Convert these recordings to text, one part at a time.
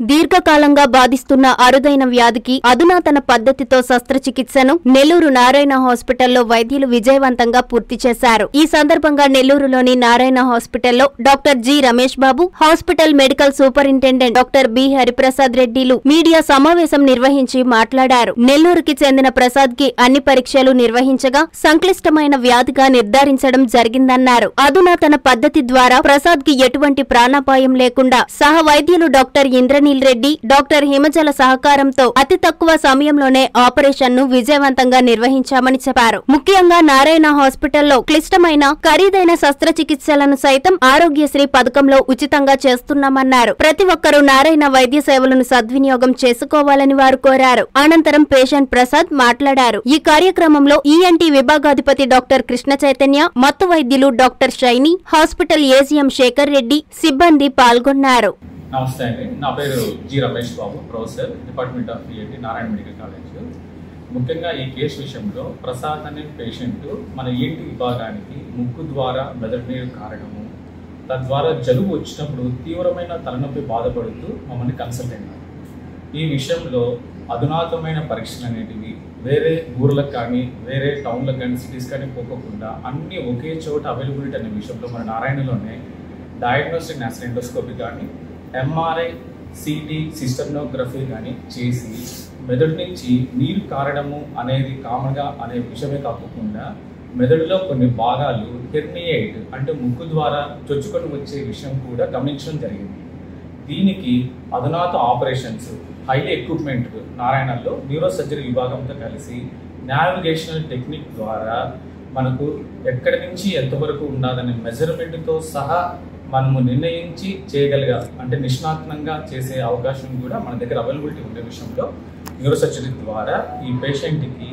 దీర్ఘకాలంగా బాధిస్తున్న అరుదైన వ్యాధికి అధునాతన పద్ధతితో శస్త్రచికిత్సను నెల్లూరు నారాయణ హాస్పిటల్లో వైద్యులు విజయవంతంగా పూర్తి చేశారు. ఈ సందర్భంగా నెల్లూరులోని నారాయణ హాస్పిటల్లో doctor G Ramesh Babu, hospital medical superintendent doctor B Hariprasad రెడ్డిలు మీడియా సమావేశం నిర్వహించి మాట్లాడారు. నెల్లూరుకి చెందిన ప్రసాద్ కి అన్ని పరీక్షలు నిర్వహించగా సంక్లిష్టమైన వ్యాధిగా నిర్ధారించడం జరిగిందన్నారు. అధునాతన పద్ధతి ద్వారా ప్రసాద్ కి ఎటువంటి ప్రాణాపాయం లేకుండా సహ వైద్యులు డాక్టర్ ఇంద్రనీల్ రెడ్డి, డాక్టర్ హిమజల సహకారంతో అతి తక్కువ సమయంలోనే ఆపరేషన్ ను విజయవంతంగా నిర్వహించామని చెప్పారు. ముఖ్యంగా నారాయణ హాస్పిటల్లో క్లిష్టమైన ఖరీదైన శస్త్రచికిత్సలను సైతం ఆరోగ్యశ్రీ పథకంలో ఉచితంగా చేస్తున్నామన్నారు. ప్రతి ఒక్కరూ నారాయణ వైద్య సేవలను సద్వినియోగం చేసుకోవాలని వారు కోరారు. అనంతరం పేషెంట్ ప్రసాద్ మాట్లాడారు. ఈ కార్యక్రమంలో ఈఎన్టీ విభాగాధిపతి డాక్టర్ కృష్ణ చైతన్య, మత్తు వైద్యులు doctor Shaini, hospital AGM Sekhar Reddy, సిబ్బంది పాల్గొన్నారు. నమస్తే అండి, నా పేరు G Ramesh Babu, professor, department of ENT, Narayana medical college. ముఖ్యంగా ఈ కేసు విషయంలో ప్రసాద్ అనే పేషెంట్ మన ఈఎన్టీ విభాగానికి ముక్కు ద్వారా మెదడు నీరు కారడము, తద్వారా జలుబు వచ్చినప్పుడు తీవ్రమైన తలనొప్పి బాధపడుతూ మమ్మల్ని కన్సల్ట్ అయినారు. ఈ విషయంలో అధునాతమైన పరీక్షలు అనేటివి వేరే ఊర్లకు కానీ వేరే టౌన్లకు కానీ సిటీస్ కానీ పోకుండా అన్నీ ఒకే చోట అవైలబిలిటీ అనే విషయంలో మన నారాయణలోనే డయాగ్నోస్టిక్ నాసెండోస్కోపీ కానీ ఎంఆర్ఐ, సిటీ, సిస్టమ్నోగ్రఫీ కానీ చేసి మెదడు నుంచి నీరు కారడము అనేది కామన్గా అనే విషయమే కాకుండా మెదడులో కొన్ని భాగాలు హెర్నియేట్ అంటే ముక్కు ద్వారా చొచ్చుకొని వచ్చే విషయం కూడా గమనించడం జరిగింది. దీనికి అధునాత ఆపరేషన్స్, హైలీ ఎక్విప్మెంట్ నారాయణలో న్యూరో సర్జరీ విభాగంతో కలిసి నావిగేషనల్ టెక్నిక్ ద్వారా మనకు ఎక్కడి నుంచి ఎంతవరకు ఉన్నదనే మెజర్మెంట్తో సహా మనము నిర్ణయించి చేయగలిగా అంటే నిష్ణాతనంగా చేసే అవకాశం కూడా మన దగ్గర అవైలబిలిటీ ఉండే విషయంలో న్యూరో సర్జరీ ద్వారా ఈ పేషెంట్కి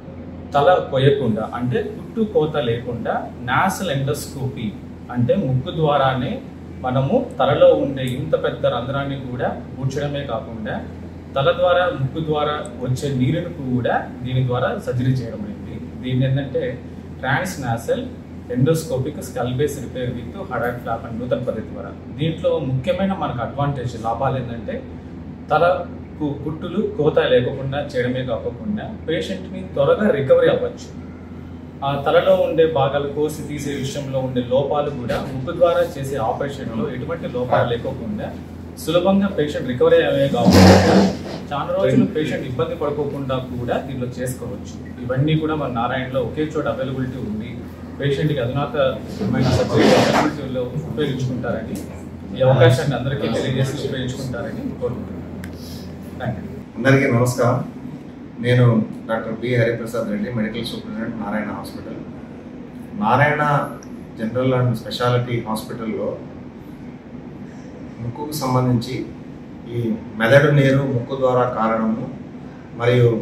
తల కొయ్యకుండా అంటే పుట్టు కోత లేకుండా నాసల్ ఎండోస్కోపీ అంటే ముక్కు ద్వారానే మనము తలలో ఉండే ఇంత పెద్ద రంధ్రాన్ని కూడా పూడ్చడమే కాకుండా తల ద్వారా ముక్కు ద్వారా వచ్చే నీరును కూడా దీని ద్వారా సర్జరీ చేయడం అయింది. దీన్ని ఏంటంటే transnasal endoscopic skull base repair with Hadad flap and నూతన పద్ధతి ద్వారా. దీంట్లో ముఖ్యమైన మనకు అడ్వాంటేజ్ లాభాలు ఏంటంటే తలకు పుట్టులు కోత లేకుండా చేయడమే కాకుండా పేషెంట్ని త్వరగా రికవరీ అవ్వచ్చు. ఆ తలలో ఉండే భాగాలు కోసి తీసే విషయంలో ఉండే లోపాలు కూడా ముక్కు ద్వారా చేసే ఆపరేషన్లో ఎటువంటి లోపాలు లేకోకుండా సులభంగా పేషెంట్ రికవరీ అయ్యే కాకుండా చాలా రోజులు పేషెంట్ ఇబ్బంది పడుకోకుండా కూడా దీనిలో చేసుకోవచ్చు. ఇవన్నీ కూడా మన నారాయణలో ఒకే చోట అవైలబిలిటీ ఉంది. పేషెంట్కి అధునాతమైన సర్జరీ అవైలబిలిటీలో ఉపయోగించుకుంటారని ఈ అవకాశాన్ని అందరికీ తెలియజేసి ఉపయోగించుకుంటారని కోరుకుంటున్నాను. Thank you. అందరికీ నమస్కారం. నేను doctor B Hariprasad Reddy, medical superintendent, Narayana hospital. Narayana general and speciality హాస్పిటల్లో ముక్కుకు సంబంధించి ఈ మెదడు నీరు ముక్కు ద్వారా కారడము మరియు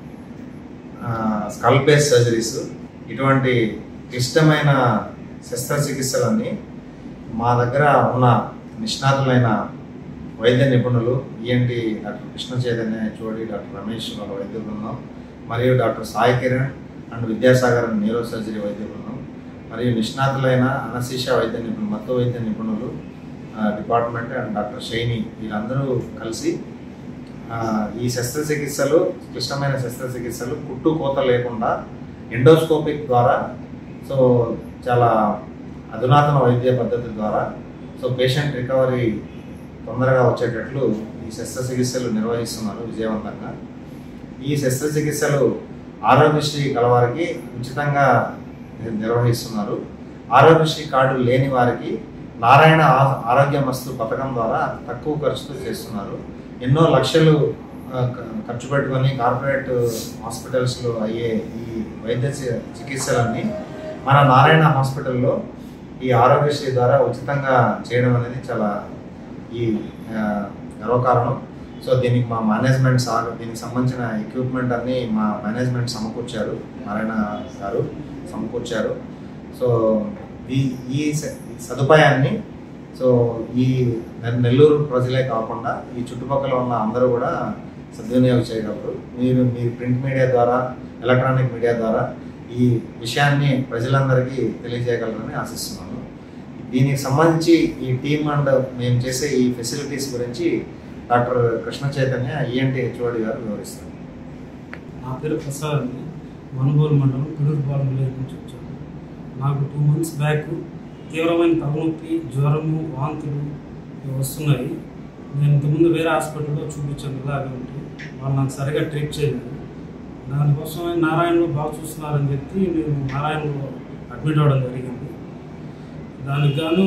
స్కల్ బేస్ సర్జరీస్ ఇటువంటి క్లిష్టమైన శస్త్రచికిత్సలన్నీ మా దగ్గర ఉన్న నిష్ణాతులైన వైద్య నిపుణులు ENT doctor Krishna Chaitanya, HOD doctor Ramesh వాళ్ళ వైద్య బృందం మరియు doctor Sai Kiran and Vidyasagar neuro surgery వైద్య బృందం మరియు నిష్ణాతులైన అనస్థీషియా వైద్య నిపుణులు, మత్తు వైద్య నిపుణులు డిపార్ట్మెంట్ అండ్ డాక్టర్ షైని వీళ్ళందరూ కలిసి ఈ శస్త్రచికిత్సలు, క్లిష్టమైన శస్త్రచికిత్సలు కుట్టు కోత లేకుండా ఎండోస్కోపిక్ ద్వారా చాలా అధునాతన వైద్య పద్ధతి ద్వారా పేషెంట్ రికవరీ తొందరగా వచ్చేటట్లు ఈ శస్త్రచికిత్సలు నిర్వహిస్తున్నారు విజయవంతంగా. ఈ శస్త్రచికిత్సలు ఆరోగ్యశ్రీ గలవారికి ఉచితంగా నిర్వహిస్తున్నారు. ఆరోగ్యశ్రీ కార్డు లేని వారికి నారాయణ ఆరోగ్యమస్తు పథకం ద్వారా తక్కువ ఖర్చుతో చేస్తున్నారు. ఎన్నో లక్షలు ఖర్చు పెట్టుకొని కార్పొరేట్ హాస్పిటల్స్లో అయ్యే ఈ వైద్య చికిత్సలన్నీ మన నారాయణ హాస్పిటల్లో ఈ ఆరోగ్యశ్రీ ద్వారా ఉచితంగా చేయడం అనేది చాలా ఈ గర్వకారణం. దీనికి మా మేనేజ్మెంట్ దీనికి సంబంధించిన ఎక్విప్మెంట్ అన్నీ మా మేనేజ్మెంట్ సమకూర్చారు, నారాయణ గారు సమకూర్చారు. ఈ సదుపాయాన్ని ఈ నెల్లూరు ప్రజలే కాకుండా ఈ చుట్టుపక్కల ఉన్న అందరూ కూడా సద్వినియోగం చేయగలరు. మీ ప్రింట్ మీడియా ద్వారా, ఎలక్ట్రానిక్ మీడియా ద్వారా ఈ విషయాన్ని ప్రజలందరికీ తెలియజేయగలరని ఆశిస్తున్నాను. దీనికి సంబంధించి ఈ టీమ్ అండ్ మేము చేసే ఈ ఫెసిలిటీస్ గురించి doctor Krishna Chaitanya ENT HOD గారు వివరిస్తారు. నా పేరు ప్రసాద్ అండి. మనుగోలు మండలం పిడూరుపాలెం విలేజ్ నుంచి వచ్చాను. నాకు 2 months బ్యాక్ తీవ్రమైన తలనొప్పి, జ్వరము, వాంతులు వస్తున్నాయి. నేను ఇంతకుముందు వేరే హాస్పిటల్లో చూపించాను, ఇలాగే ఉంటే వాళ్ళు నాకు సరిగా ట్రీట్ చేయలేదు. దానికోసం నారాయణలో బాగా చూస్తున్నారని చెప్పి నేను నారాయణలో అడ్మిట్ అవ్వడం జరిగింది. దానికి గాను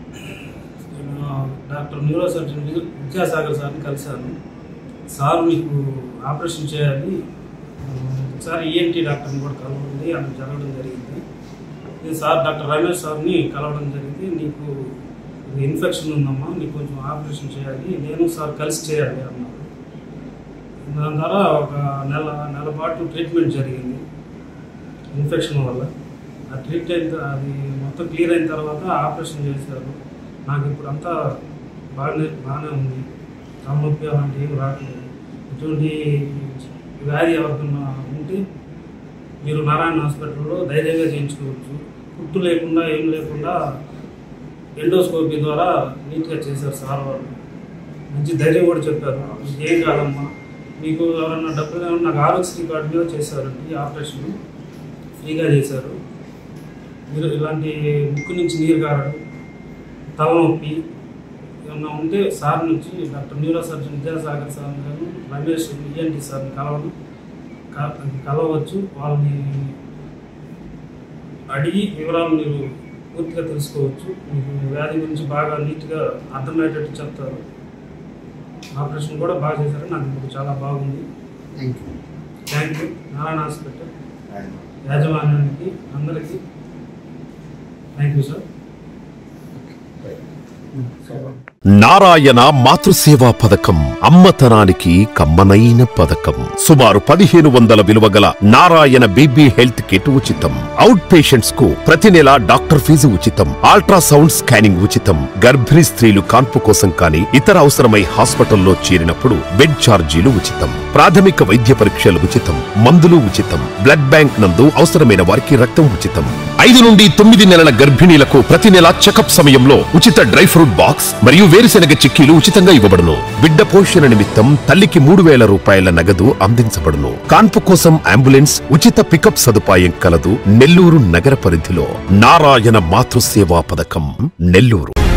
డాక్టర్ న్యూరో సర్జన్ విద్యాసాగర్ సార్ని కలిశాను. సార్ మీకు ఆపరేషన్ చేయాలి, ఒకసారి ఈఎన్టీ డాక్టర్ని కూడా కలవండి అని జరగడం జరిగింది. నేను సార్ డాక్టర్ రమేష్ సార్ని కలవడం జరిగింది. నీకు ఇన్ఫెక్షన్ ఉందమ్మా, నీకు కొంచెం ఆపరేషన్ చేయాలి, నేను సార్ కలిసి చేయాలి అన్నారు. దాని ద్వారా ఒక నెల పాటు ట్రీట్మెంట్ జరిగింది ఇన్ఫెక్షన్ వల్ల. ఆ ట్రీట్మెంట్ అది మొత్తం క్లియర్ అయిన తర్వాత ఆపరేషన్ చేశారు. నాకు ఇప్పుడు అంతా బాగానే ఉంది. తలనొప్పి అలాంటి ఏమి రావట్లేదు. ఇటువంటి వ్యాధి ఎవరికన్నా ఉంటే మీరు నారాయణ హాస్పిటల్లో ధైర్యంగా చేయించుకోవచ్చు. కుట్టు లేకుండా ఏం లేకుండా ఎండోస్కోపీ ద్వారా నీట్గా చేశారు సార్ వాళ్ళు. మంచి ధైర్యం కూడా చెప్పారు, ఏం కాదమ్మా, మీకు ఎవరన్నా డబ్బులు ఏమన్నా నాకు ఆరోగ్యశ్రీ కార్డు మీద చేశారండి ఈ ఆపరేషన్, ఫ్రీగా చేశారు. మీరు ఇలాంటి ముక్కు నుంచి నీరు కారడం, తలనొప్పి ఏమన్నా ఉంటే సార్ నుంచి doctor neuro surgeon Vidyasagar sir గారు, రమేష్ ఈఎన్టీ సార్ని కలవచ్చు. వాళ్ళని అడిగి వివరాలు మీరు పూర్తిగా తెలుసుకోవచ్చు. మీకు వ్యాధి గురించి బాగా నీట్గా అర్థమయ్యేటట్టు చెప్తారు. ఆపరేషన్ కూడా బాగా చేశారు, నాకు ఇప్పుడు చాలా బాగుంది. థ్యాంక్ యూ నారాయణ హాస్పిటల్ యాజమాన్యానికి అందరికీ థ్యాంక్ యూ సార్. నారాయణ మాతృసేవా పథకం అమ్మతనానికి కమ్మనైన పథకం. సుమారు 1500 విలువ గల నారాయణ బేబీ హెల్త్ కిట్ ఉచితం. అవుట్ పేషెంట్స్ కు ప్రతి నెల డాక్టర్ ఫీజు ఉచితం. అల్ట్రాసౌండ్ స్కానింగ్ ఉచితం. గర్భిణీ స్త్రీలు కాన్పు కోసం కానీ ఇతర అవసరమై హాస్పిటల్లో చేరినప్పుడు బెడ్ ఛార్జీలు ఉచితం. ప్రాథమిక వైద్య పరీక్షలు ఉచితం. మందులు ఉచితం. బ్లడ్ బ్యాంక్ నందు అవసరమైన వారికి రక్తం ఉచితం. 5 నుండి 9 నెలల గర్భిణీలకు ప్రతి నెల చెకప్ సమయంలో ఉచిత డ్రై ఫ్రూట్ బాక్స్ మరియు వేరుశెనగ చిక్కీలు ఉచితంగా ఇవ్వబడును. బిడ్డ పోషణ నిమిత్తం తల్లికి 3000 రూపాయల నగదు అందించబడును. కాన్పు కోసం అంబులెన్స్ ఉచిత పికప్ సదుపాయం కలదు. నెల్లూరు నగర పరిధిలో నారాయణ మాతృసేవా పథకం, నెల్లూరు.